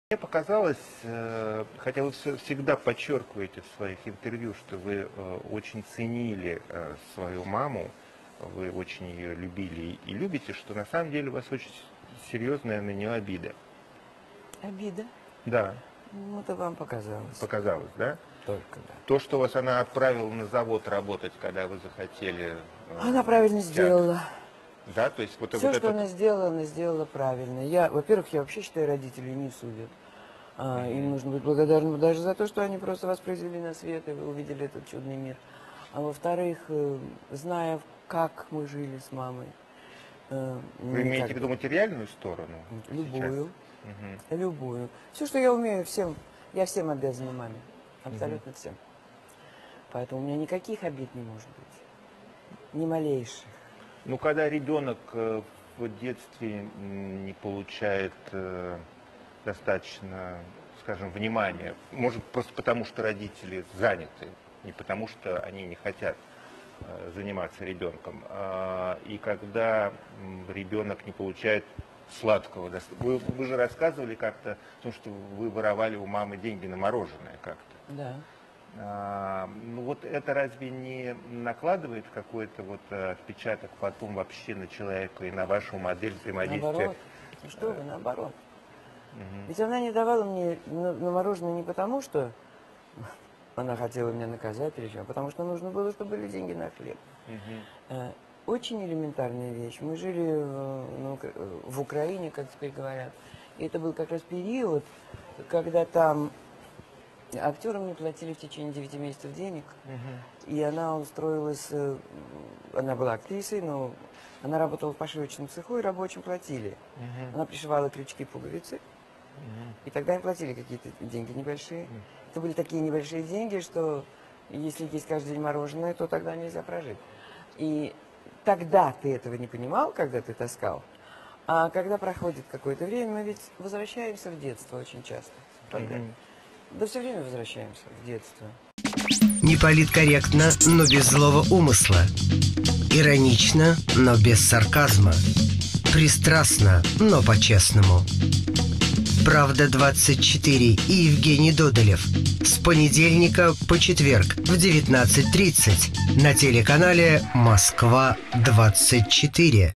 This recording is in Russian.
Мне показалось, хотя вы всегда подчеркиваете в своих интервью, что вы очень ценили свою маму, вы очень ее любили и любите, что на самом деле у вас очень серьезная на нее обида. Обида? Да. Ну, это вам показалось. Показалось, да? Только, да. То, что вас она отправила на завод работать, когда вы захотели... Она правильно сделала. Да, то есть вот Все, вот что это... она сделала правильно. Во-первых, я вообще считаю, родителей не судят. Им нужно быть благодарным даже за то, что они просто вас произвели на свет, и вы увидели этот чудный мир. А во-вторых, зная, как мы жили с мамой. Вы имеете в виду материальную сторону? Любую. Любую. Все, что я умею, я всем обязана маме. Абсолютно всем. Поэтому у меня никаких обид не может быть. Ни малейших. Ну, когда ребенок в детстве не получает достаточно, скажем, внимания, может, просто потому, что родители заняты, не потому, что они не хотят заниматься ребенком. И когда ребенок не получает сладкого, вы же рассказывали как-то о том, что вы воровали у мамы деньги на мороженое как-то. Да. Ну вот это разве не накладывает какой-то вот отпечаток потом вообще на человека и на вашу модель взаимодействия? Наоборот. Ну что вы, наоборот. Ведь она не давала мне на мороженое не потому, что она хотела меня наказать или что, а потому что нужно было, чтобы были деньги на хлеб. Очень элементарная вещь. Мы жили в Украине, как теперь говорят. И это был как раз период, когда там актерам не платили в течение 9 месяцев денег. И она устроилась, она была актрисой, но она работала в пошивочном цеху, и рабочим платили. Она пришивала крючки, пуговицы, и тогда им платили какие-то деньги небольшие. Это были такие небольшие деньги, что если есть каждый день мороженое, то тогда нельзя прожить. И тогда ты этого не понимал, когда ты таскал. А когда проходит какое-то время, мы ведь возвращаемся в детство очень часто. Да все время возвращаемся в детство. Не политкорректно, но без злого умысла. Иронично, но без сарказма. Пристрастно, но по-честному. «Правда-24» и Евгений Додолев. С понедельника по четверг в 19:30 на телеканале «Москва-24».